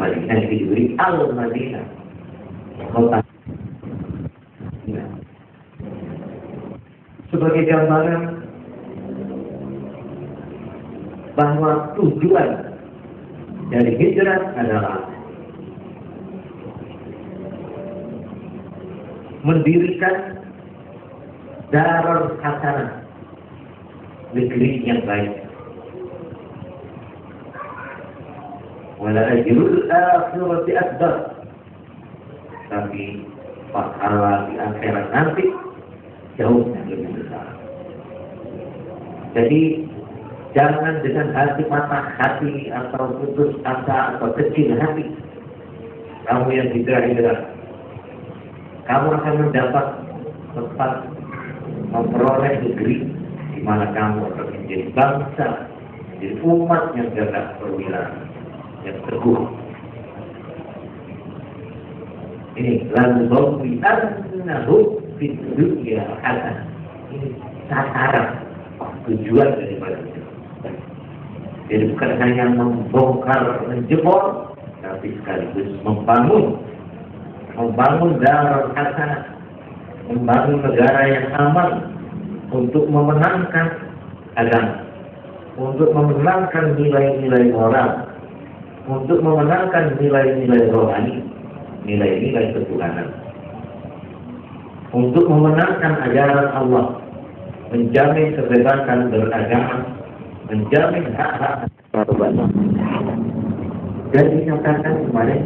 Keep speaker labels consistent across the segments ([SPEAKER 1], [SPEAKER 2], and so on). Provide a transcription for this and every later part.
[SPEAKER 1] Madinah diberi Al-Madinah, kota. Sebagai gambaran bahwa tujuan dari hijrah adalah mendirikan darul hasanah, negeri yang baik. Wala ajrul akhirati akbar, tapi pahala di akhirat nanti jauh lebih besar. Jadi jangan dengan hati patah hati atau putus asa atau kecil hati kamu yang hijrah. Kamu akan mendapat tempat memperoleh negeri di mana kamu akan menjadi bangsa, menjadi umat yang gagah perwira, yang teguh. Ini lalu annahu fid dunya hasanah. Ini sasaran tujuan daripada itu. Jadi bukan hanya membongkar, menjebol, tapi sekaligus membangun darul hasanah, membangun negara yang aman untuk memenangkan agama, untuk memenangkan nilai-nilai moral, untuk memenangkan nilai-nilai rohani, nilai-nilai ketuhanan, untuk memenangkan ajaran Allah, menjamin kebebasan beragama, menjamin hak-hak korban. Dan dinyatakan kemarin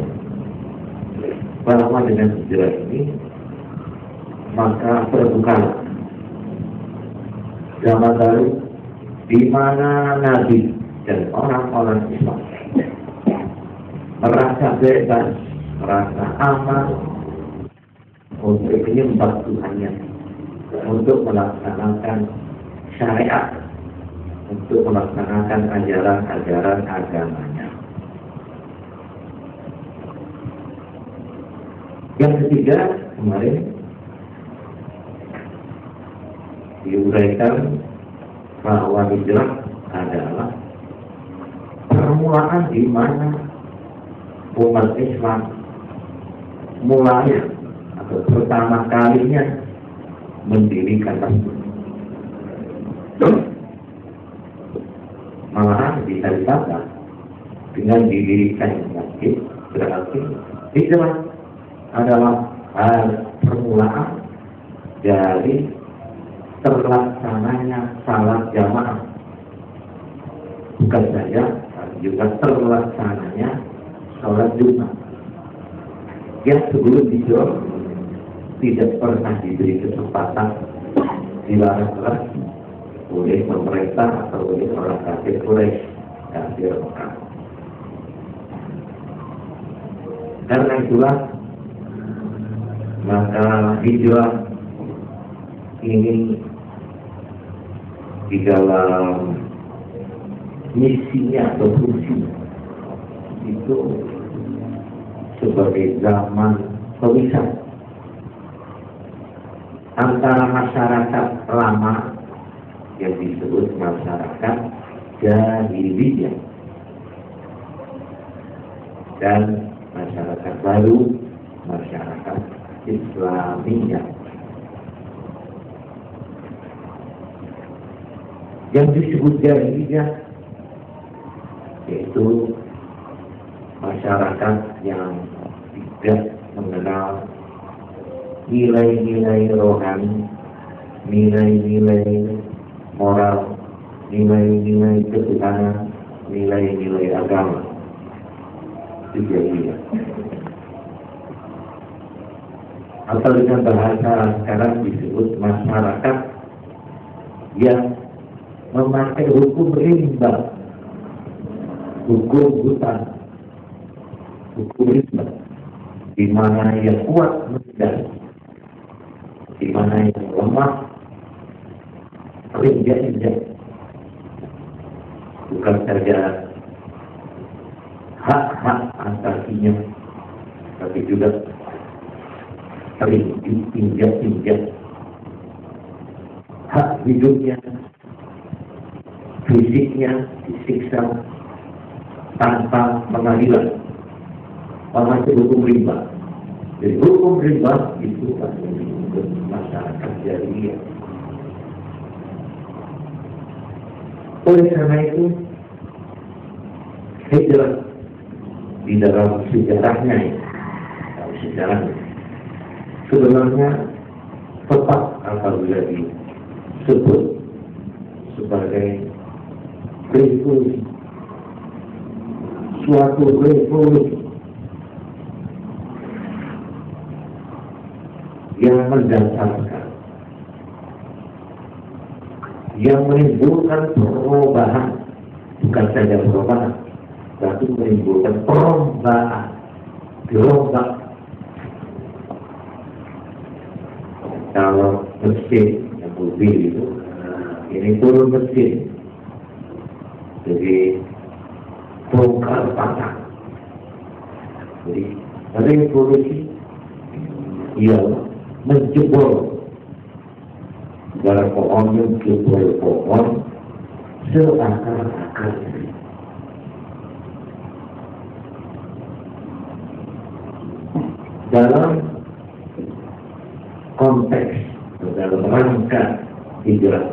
[SPEAKER 1] bahwa dengan hijrah ini maka terbuka zaman baru di mana Nabi dan orang-orang Islam merasa bebas, merasa aman untuk menyembah Tuhannya, untuk melaksanakan syariat, untuk melaksanakan ajaran-ajaran agamanya. Yang ketiga, kemarin diuraikan bahwa hijrah adalah permulaan di mana umat Islam mulai atau pertama kalinya mendirikan masjid. Malahan bisa dikatakan dengan didirikan masjid berarti hijrah adalah permulaan dari terlaksananya salat jamaah, bukan saja juga terlaksananya salat Jumat yang sebelum hijrah tidak pernah diberi kesempatan, dilarang oleh pemerintah atau oleh orang kafir Quraisy, kafir Mekah. Karena itulah maka hijrah ini di dalam misinya atau fungsinya itu sebagai zaman pemisah antara masyarakat lama yang disebut masyarakat jahiliyah dan masyarakat baru, masyarakat Islamiyah. Yang disebut jahiliyah yaitu masyarakat yang tidak mengenal nilai-nilai rohani, nilai-nilai moral, nilai-nilai ketuhanan, nilai-nilai agama. Itu jahiliyah. Atau dengan bahasa sekarang disebut masyarakat yang memakai hukum rimba, hukum hutang, hukum rimba, di mana yang kuat meninggal, di mana yang lemah terinjak-injak. Bukan saja hak-hak asasinya, tapi juga terinjak-injak hak hidupnya, fisiknya disiksa tanpa pengadilan, termasuk hukum riba. Jadi hukum riba itu pasti untuk masyarakat jahiliyah. Oleh karena itu, hijrah di dalam sejarahnya, sebenarnya tepat apabila disebut sebagai revolusi, suatu revolusi yang mendasarkan, yang menimbulkan perubahan, bukan saja perubahan, tapi menimbulkan perubahan, gelombang. Kalau mesin yang mobil itu, ini turun mesin, jadi bongkar pasang. Jadi revolusi ialah menjebol segala pohon, menjebol pohon seakar-akarnya. Dalam konteks, dalam rangka hijrah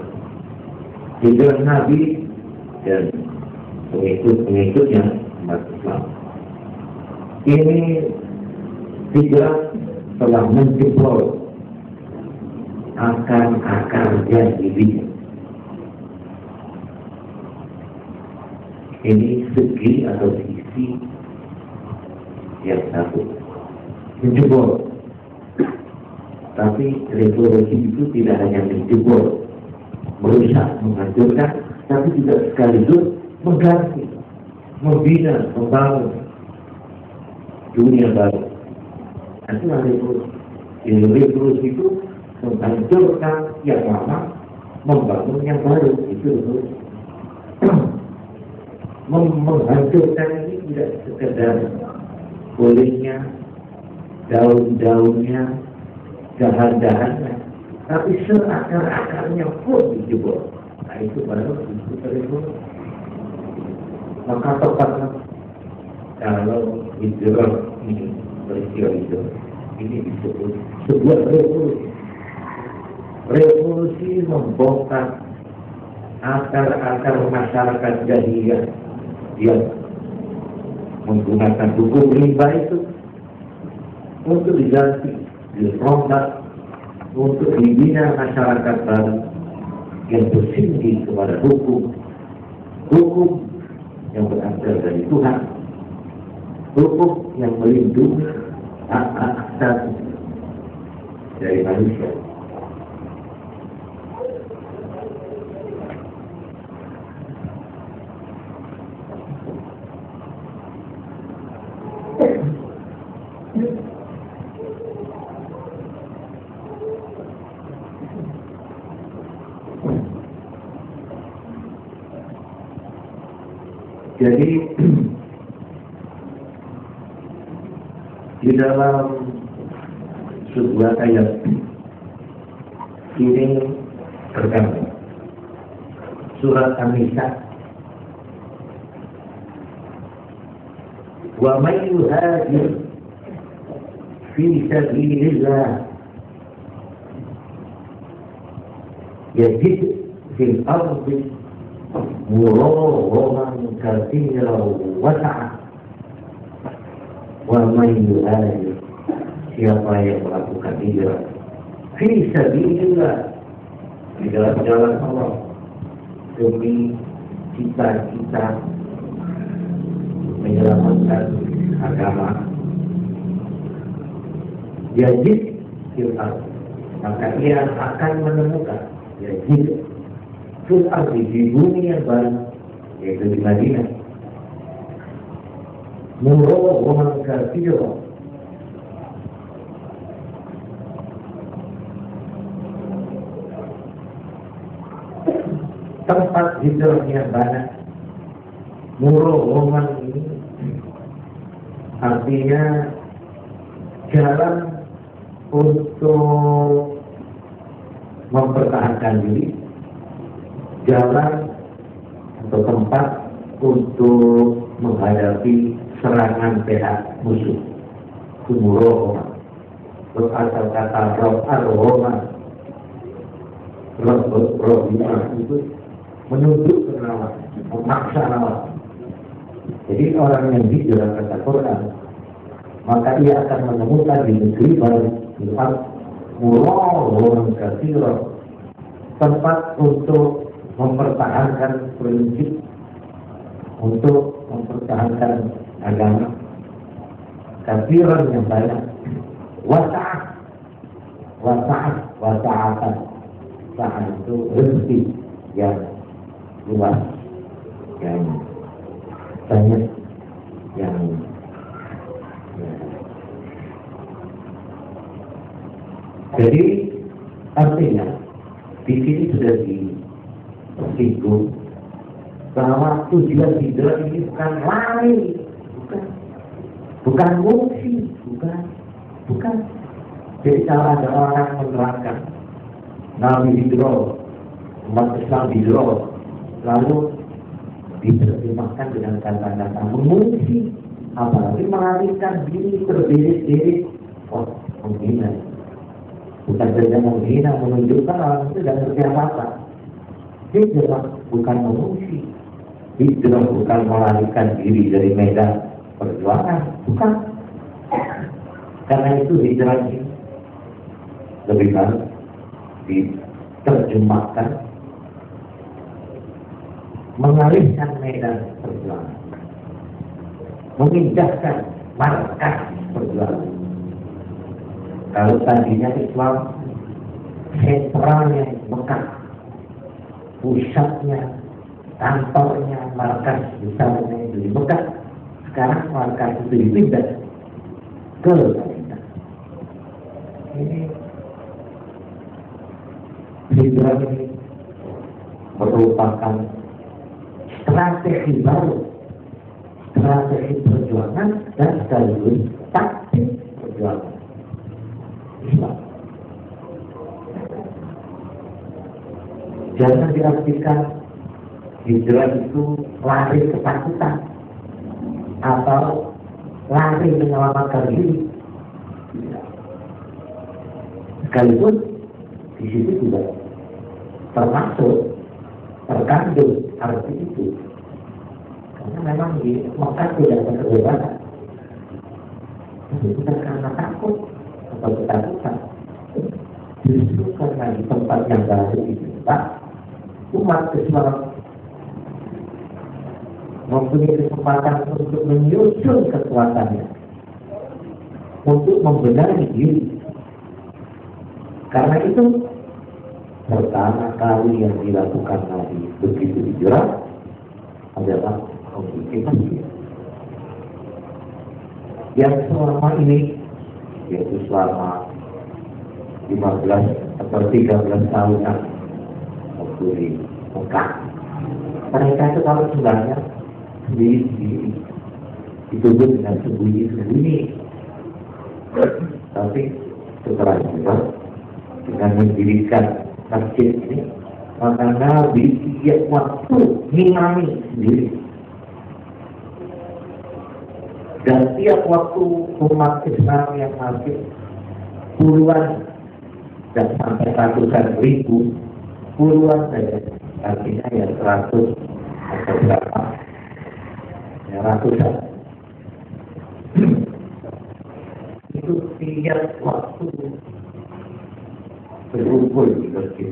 [SPEAKER 1] Nabi dan pengikut-pengikutnya umat Islam, ini hijrah telah menjebol akar-akar jahiliyah. Ini segi atau sisi yang satu, menjebol. Tapi revolusi itu tidak hanya menjebol, merusak, menghancurkan, tapi juga sekaligus mengganti, membina, membangun dunia baru. Itulah revolusi. Revolusi itu menghancurkan yang lama, membangun yang baru. Itu revolusi. Menghancurkan ini tidak sekedar kulitnya, daun-daunnya, dahan-dahannya, tapi seakar-akarnya pun dijebol. Nah, itu baru disebut revolusi. Maka tepatlah kalau hijrah ini, peristiwa itu, ini disebut sebuah revolusi. Revolusi membongkar akar-akar masyarakat jahiliyah yang menggunakan hukum riba itu untuk diganti, dirombak, untuk dibina masyarakat baru yang bersinggi kepada hukum yang berasal dari Tuhan, hukum yang melindungi hak-hak asasi dari manusia. Jadi di dalam sebuah ayat ini terkandung surat An-Nisa, wa may yuhajir fi sabilillah yajid fil ardi muraghman katsiran wasa'a. Wa may yuhajir, siapa yang melakukan hijrah fi sabilillah, di dalam jalan Allah, demi cita-cita menyelamatkan agama, yajid fil ardi, maka ia akan menemukan, yajid fil ardi, di bumi yang baru, yaitu di Madinah, muraghman katsiran, tempat hijrahnya banyak. Muraghman ini artinya jalan untuk mempertahankan diri, jalan atau tempat untuk menghadapi serangan pihak musuh. Sumurohoma. Berasal kata roh aroma. Roh itu menuntut ke lawan, memaksa lawan. Jadi orang yang hijrah kata Quran, maka ia akan menemukan di negeri baru tempat murah katsira, tempat untuk mempertahankan prinsip, untuk mempertahankan agama, katsiran yang banyak, wasa'atan, sa'at itu rezeki yang luas, yang banyak, yang jadi artinya di sini sudah disinggung bahwa tujuan hijrah ini bukan lari, bukan ngungsi, bukan. Jadi kalau ada orang menerangkan Nabi hijrah, umat Islam hijrah, lalu diterjemahkan dengan kata-kata mengungsi, apalagi melarikan diri berdiri-diri, menghina. Bukan saja menghina, menunjukkan orang itu tidak ngerti apa-apa. Hijrah bukan mengungsi, hijrah bukan melarikan diri dari medan perjuangan, bukan. Karena itu hijrah ini lebih baik diterjemahkan mengalihkan medan perjuangan, memindahkan markas perjuangan. Kalau tadinya Islam sentralnya Mekah, pusatnya, kantornya, markas besarnya itu di Mekah, sekarang markas itu dipindah ke Madinah. Ini hijrah ini merupakan strategi baru, strategi perjuangan dan sekaligus taktik perjuangan Islam. Jangan diartikan hijrah itu lari ketakutan atau lari menyelamatkan diri. Sekalipun di situ juga termasuk, terkandung arti itu. Karena memang di Mekah tidak ada kebebasan. Tapi bukan karena takut atau ketakutan. Justru karena di tempat yang baru itu, umat Islam mempunyai kesempatan untuk menyusun kekuatannya, untuk membenahi diri. Karena itu pertama kali yang dilakukan Nabi begitu hijrah adalah komunikasi yang selama ini, yaitu selama 15 atau 13 tahunan waktu di Mekah. Mereka itu kalau sebenarnya sendiri dituduh dengan sembunyi-sembunyi, tapi setelah itu dengan mendirikan masjid ini, maka Nabi tiap waktu ngimami sendiri, dan tiap waktu umat Islam yang masih puluhan dan sampai ratusan ribu, puluhan saja, artinya ya 100 atau berapa, ya ratusan. Itu tiap waktu berkumpul di masjid,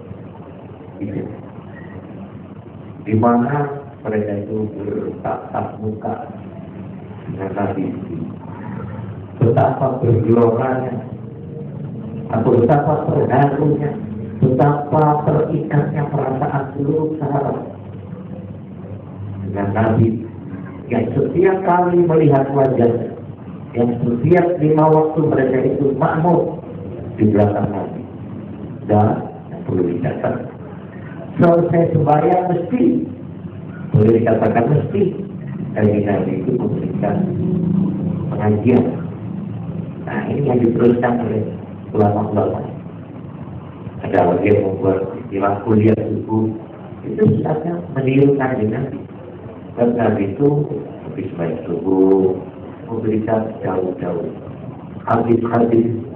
[SPEAKER 1] di mana mereka itu bertatap muka dengan Nabi. Betapa bergeloranya, atau betapa terharunya, betapa terikatnya perasaan seluruh sahabat dengan Nabi yang setiap kali melihat wajahnya, yang setiap 5 waktu mereka itu makmur di belakang Nabi. Dan yang perlu dicatat, selesai sembahyang mesti, boleh dikatakan mesti, dari Nabi itu memberikan pengajian. Nah, ini yang diteruskan oleh ulama-ulama. Ada lagi yang membuat istilah kuliah subuh, itu sifatnya menirukan Nabi. Dan Nabi itu habis baik subuh, memberikan jauh-jauh hadis-hadis